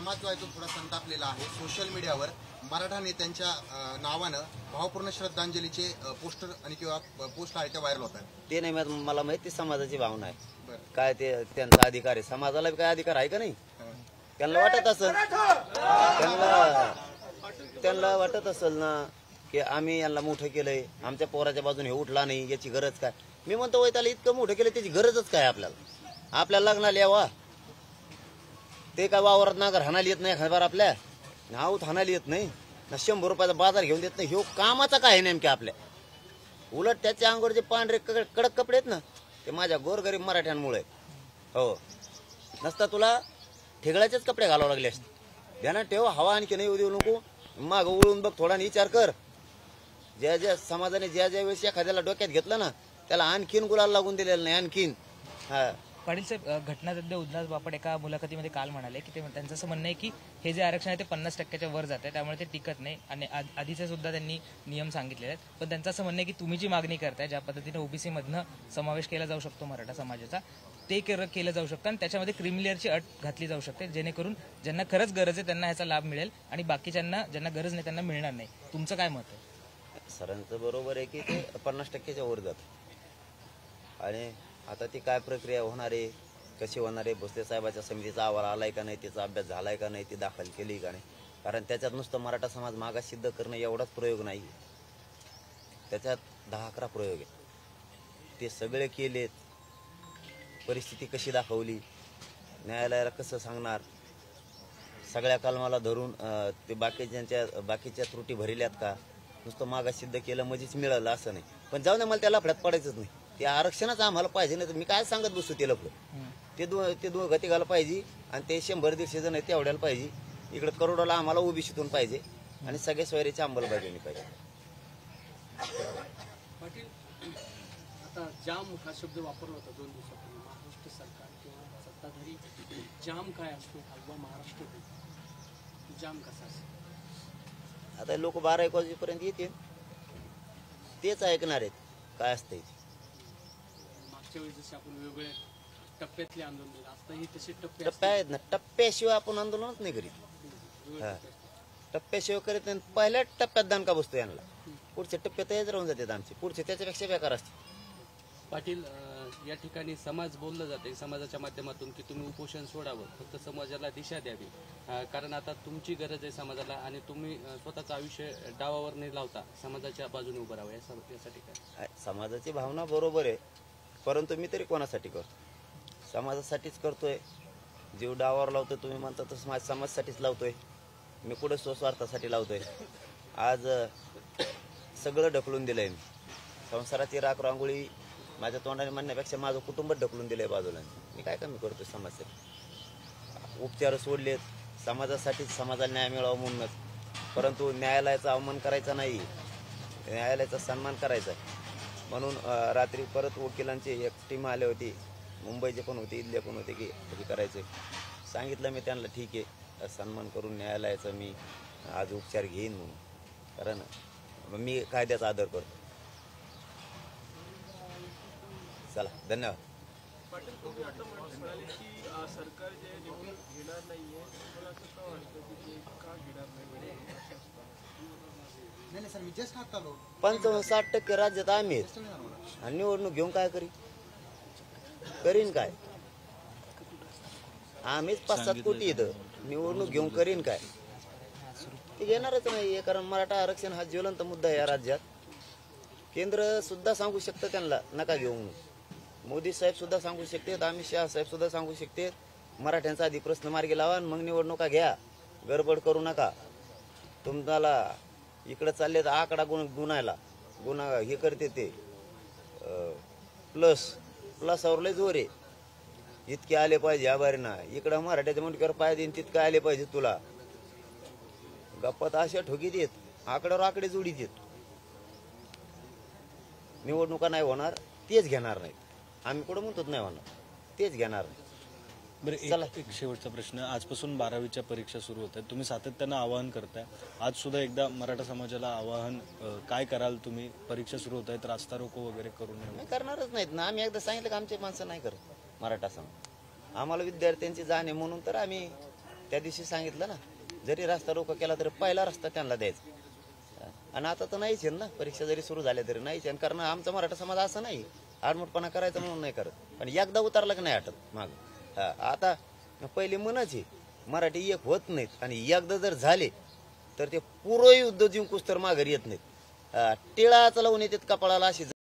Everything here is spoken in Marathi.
समाज जो आहे तो थोडा संतापलेला आहे। सोशल मीडियावर मराठा नेत्यांच्या नावानं भावपूर्ण श्रद्धांजलीचे पोस्टर आणि किंवा पोस्ट आहे ते व्हायरल होत आहेत। ते नाही मला माहिती समाजाची भावना आहे काय, ते त्यांचा अधिकार आहे। समाजाला काय अधिकार आहे का नाही? त्यांना वाटत असेल, त्यांना वाटत असेल ना की आम्ही यांना मोठं केलंय, आमच्या पोराच्या बाजूने हे उठला नाही, याची गरज काय? मी म्हणतो त्याला इतकं मोठं केलं त्याची गरजच काय? आपल्याला लग्नाला यावा ते काय वावरात नागर हाणायला येत नाही, खबर आपल्या नाऊत हाणायला येत नाही ना, 100 रुपयाचा बाजार घेऊन देत नाही। ह्यो कामाचा काय आहे नेमके आपल्या? उलट त्याच्या अंगावर जे पांढरे कडक कपडे आहेत ना ते माझ्या गोरगरीब मराठ्यांमुळे। हो, नसता तुला ठेगळाचेच कपडे घालावे लागले असते। ध्यानात ठेव, हवा आणखी नाही देऊ नको, माग वळून बघ, थोडा विचार कर। ज्या समाजाने ज्या वेळेस एखाद्याला डोक्यात घेतलं ना त्याला आणखीन गुलाल लागून दिलेलं नाही आणखीन। हा पाटील साहेब, घटनातज्ञ उल्हास बापट एका मुलाखतीमध्ये काल म्हणाले की त्यांचं असं म्हणणं आहे की हे जे आरक्षण आहे ते 50% वर जात आहे, त्यामुळे ते टिकत नाही आणि आधीचे सुद्धा त्यांनी नियम सांगितलेले आहेत। पण त्यांचं असं म्हणणं आहे की तुम्ही जी मागणी करताय, ज्या पद्धतीने ओबीसी मधनं समावेश केला जाऊ शकतो मराठा समाजाचा, ते केलं जाऊ शकतं आणि त्याच्यामध्ये क्रिमिलेअरची अट घातली जाऊ शकते, जेणेकरून ज्यांना खरंच गरज आहे त्यांना ह्याचा लाभ मिळेल आणि बाकीच्यांना ज्यांना गरज नाही त्यांना मिळणार नाही। तुमचं काय मत आहे? सरांचं बरोबर आहे की ते 50%च्या वर जात आणि आता ती काय प्रक्रिया होणार आहे, कशी होणार आहे, भोसले साहेबाच्या समितीचा अहवाल आलाय का नाही, त्याचा अभ्यास झालाय का नाही, ती दाखल केली का नाही? कारण त्याच्यात नुसतं मराठा समाज मागास सिद्ध करणं एवढाच प्रयोग नाही, त्याच्यात 10-11 प्रयोग आहेत। ते सगळे केलेत, परिस्थिती कशी दाखवली, न्यायालयाला कसं सांगणार, सगळ्या कलमाला धरून ते बाकीच्या त्रुटी भरिल्यात का? नुसतं मागास सिद्ध केलं म्हणजेच मिळालं असं नाही। पण जाऊ दे, मला त्या लफड्यात पडायचंच नाही। ते आरक्षणच आम्हाला पाहिजे, नाही तर मी काय सांगत बसतो ते लफडं। ते दोन गती घाला पाहिजे आणि ते 100-150 जण आहेत ते एवढ्याला पाहिजे। इकडे करोडाला आम्हाला ओबीसीतून पाहिजे आणि सगळे सोयरीची अंमलबजावणी पाहिजे। पाटील, आता जाम हा शब्द वापरला होता 2 दिवसापूर्वी। महाराष्ट्र सरकार किंवा सत्ताधारी जाम काय असतो किंवा महाराष्ट्र जाम कसा असतो? आता लोक 12-1 वाजेपर्यंत येतील, तेच ऐकणार आहेत काय असतंय। मागच्या वेळी जसे आपण वेगवेगळ्या टप्प्यातले आंदोलन, आताही तसे टप्पे आहेत ना, टप्प्याशिवाय आपण आंदोलनच नाही करीत। टप्प्याशिवाय करीत नाही। पहिल्या टप्प्यात दणका बसतो यांना, पुढच्या टप्प्यात हेच राहून जातात आमचे, पुढचे त्याच्यापेक्षा बेकार असते। पाटील, या ठिकाणी समाज बोललं जाते समाजाच्या माध्यमातून की तुम्ही उपोषण सोडावं, फक्त समाजाला दिशा द्यावी, कारण आता तुमची गरज आहे समाजाला आणि तुम्ही स्वतःचं आयुष्य डावावर नाही लावता, समाजाच्या बाजूने उभं राहावं, यासाठी काय? समाजाची भावना बरोबर आहे, परंतु मी तरी कोणासाठी करतो? समाजासाठीच करतोय। जीव डावावर लावतोय तुम्ही म्हणता तसं समाजासाठीच लावतोय, मी कुठे स्वस्वार्थासाठी लावतोय? आज सगळं ढकलून दिलंय मी, संसाराची राख रांगोळी माझ्या तोंडाने म्हणण्यापेक्षा माझं कुटुंब ढकलून दिलंय बाजूला। मी काय कमी करतोय समाजासाठी? उपचार सोडलेत समाजासाठीच, समाजाला न्याय मिळावा म्हणूनच, परंतु न्यायालयाचा अवमान करायचा नाही, न्यायालयाचा सन्मान करायचा। म्हणून रात्री परत वकिलांची एक टीम आली होती, मुंबईचे पण होते, इथले पण होते, की हे करायचं। सांगितलं मी त्यांना, ठीक आहे, सन्मान करून न्यायालयाचा मी आज उपचार घेईन म्हणून, कारण मी कायद्याचा आदर करतो। चला, धन्यवाद। पाटील, तुम्ही आता म्हणाले की सरकार जे निवडणूक घेणार नाहीये, मला असं का वाटतं की ते का घेणार नाही? नाही सर, मी जस्ट आता 55% राज्यात आम्ही आणि निवडणूक घेऊन काय करीन काय? आम्हीच 5-7 कोटी येतं, निवडणूक घेऊन करीन काय? ते घेणारच नाहीये, कारण मराठा आरक्षण हा ज्वलंत मुद्दा आहे या राज्यात। केंद्र सुद्धा सांगू शकतं त्यांना नका घेऊ म्हणून, मोदी साहेब सुद्धा सांगू शकतात, अमित शहा साहेब सुद्धा सांगू शकतात, मराठ्यांचा आधी प्रश्न मार्गी लावा आणि मग निवडणुका घ्या, गडबड करू नका। तुम्हाला इकडे चालले तर आकडा गुन्हा हे करते ते प्लसवर लय जोर आहे, इतके आले पाहिजे आभारीना, इकडं मराठ्याच्या मुंडक्यावर पाय देईन तितके आले पाहिजे तुला। गप्पात अशा ठोकीत येत, आकड्यावर आकडे जोडीत येत। निवडणुका नाही होणार, तेच घेणार नाही, आम्ही कुठं म्हणतो नाही होणार, तेच घेणार नाही। बरं, एक शेवटचा प्रश्न, आजपासून 12वीच्या परीक्षा सुरू होत आहेत, तुम्ही सातत्यानं आवाहन करताय, आज सुद्धा एकदा मराठा समाजाला आवाहन काय कराल तुम्ही? परीक्षा सुरू होत आहेत, रास्ता रोको वगैरे करून? करणारच नाहीत ना, आम्ही एकदा सांगितलं की आमचे माणसं नाही करत मराठा समाज, आम्हाला विद्यार्थ्यांची जाण आहे म्हणून तर आम्ही त्या दिवशी सांगितलं ना, जरी रस्ता रोको केला तरी पहिला रस्ता त्यांना द्यायचा. आणि आता तर नाहीच आहे ना, परीक्षा जरी सुरू झाल्या तरी नाहीच आहे. कारण आमचा मराठा समाज असं नाही आडमुठपणा करायचा म्हणून नाही करत, पण एकदा उतरला की नाही हटत माग. आता पहिली मनच आहे मराठी एक होत नाहीत, आणि एकदा जर झाले तर ते पुरं युद्ध जिंकूस तर माघारी येत नाहीत. टिळाच लावून येतात कपाळाला अशी